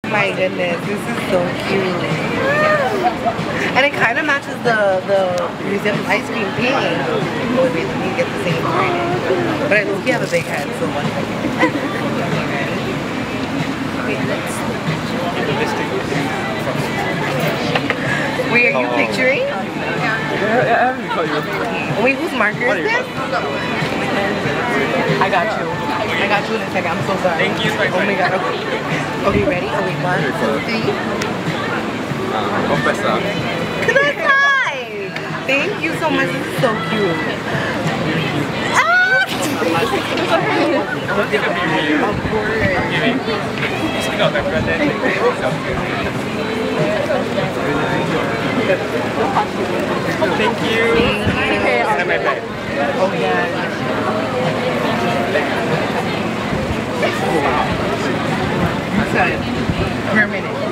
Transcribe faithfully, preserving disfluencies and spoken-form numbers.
My goodness, this is so cute. And it kind of matches the, the museum ice cream pink. Oh, wait, let me get the same one. But I look, you have a big head, so one second. Wait, are you picturing? Yeah, I call you. Wait, whose marker is this? I got you. I got you in a second. I'm so sorry. Thank you. Oh my god. Okay. Okay, ready? Oh wait, one, two, three. Uh, Professor. Kudasai! Thank you so much. This is so cute. Ah! Of course. Thank you. Okay, I'll my bag. oh yeah. For a minute.